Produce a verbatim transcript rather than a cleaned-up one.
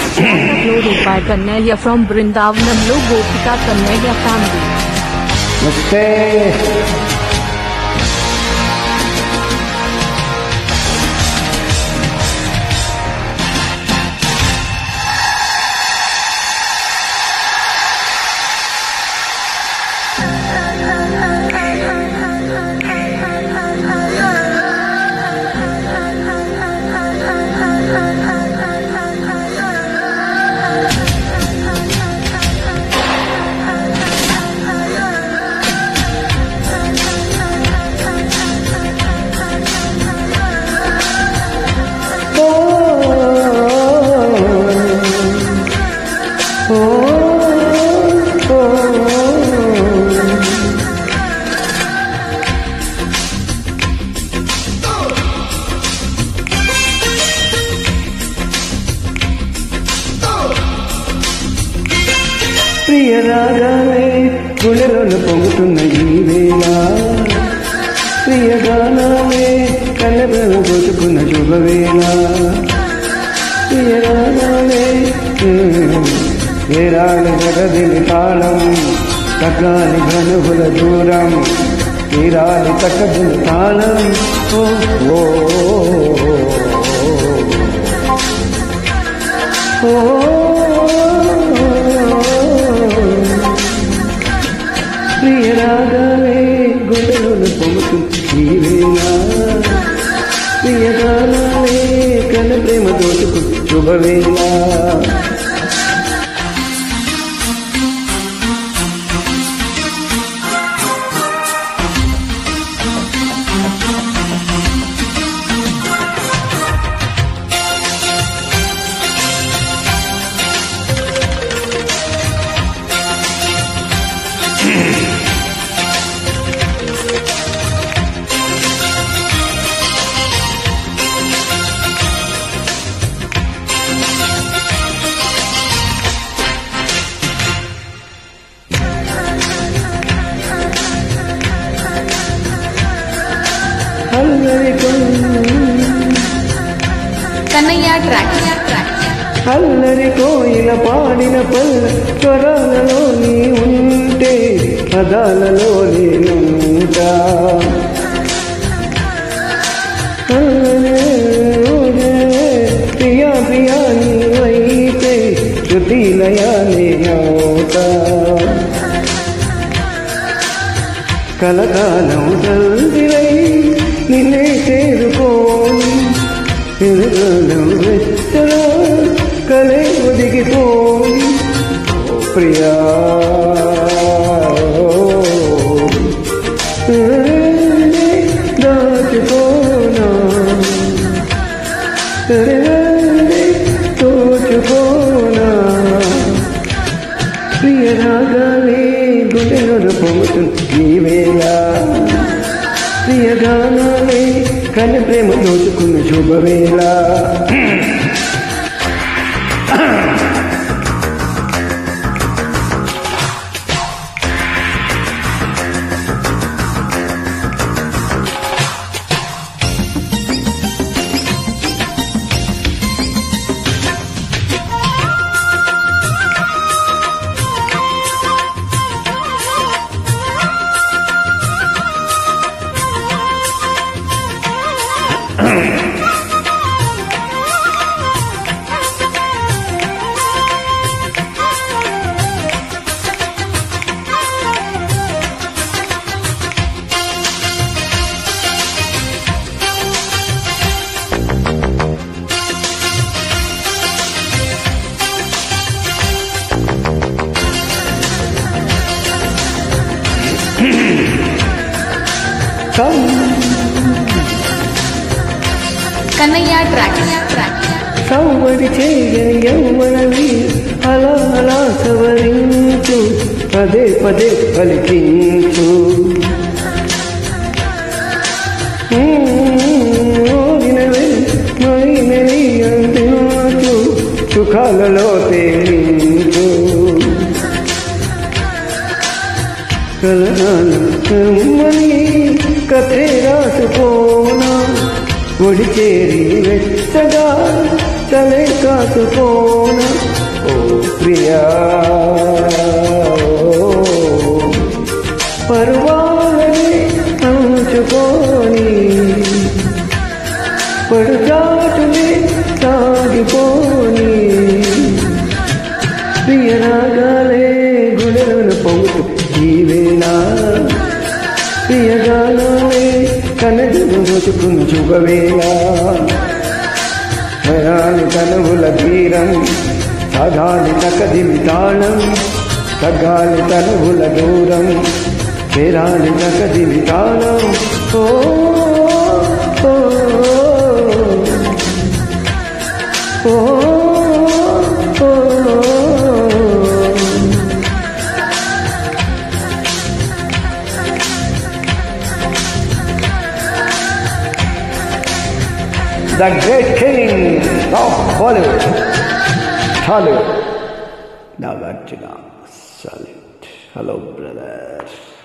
Uploaded by Kannaiya from Brindavanamlo Gopika Kannaiya family. Namaste. ప్రియ రాగానే గుండెలోన పొంగుతున్న ఈ వేళ ప్రియ గానాలే కళ్ళెలను దోచుకున్న శుభవేళ ప్రియ రాగాలే వేరాలి జగదిని తాళం తగ్గాలి ఘనువుల దూరం తీరాలి తగ్గదిని తాళం ఓ ఓ ప్రియ రాగాలే గుండెలోన పొంగుతుంది ఈ వేళ ప్రియ గానాలే కన్న ప్రేమ దోచుకు శుభవేళ Kannaiya track. అల్లరి కోయిల పాడిన పల్ల స్వరాలలో నీ ఉంటే పదాలలో నేనుంటా ప్రియా ప్రియా నీవైతే శృతిలయా నేనవుతా కలకాలం సందిరై నిన్నే చేరుకోని తిరుగలం వెచ్చగా కలే ఒదిగిపోయి ప్రియా దాచుకోనా తోచుకోనా ప్రియ రాగాలే గుండెలోన పొంగుతుంది ఈ వేళ ప్రియ గానాలే కన్న ప్రేమ దోచుకున్న శుభవేళ Kannaiya track. సౌవడి చేయని యౌవనవి అలా అలా సవరించు పదే పదే పలికించు ఓగినవే మైనవి అందించు సుఖాలలో తేలించు కలనామని కథే రాసుకోనా ఒడి చేరి వెచ్చగా తలే కాసుకోన ఓ ప్రియా పర్వాలని పంచుకొని పడుచాటుని సాగిపోని ప్రియరాగాలే గుణలను పొంగుతూ ఈ వేళ ప్రియగానాలే కనడును రోజుకున్న శుభవేళ భయాని తనువుల తీరం సగాలి తకదిమి తాళం సగాలి తనువుల దూరం చేరాలి తకదిమి తాళం ఓ ఓ ఓ ఓ The great king of Bollywood, Tollywood, Nagarjuna. Salute. Hello, brother.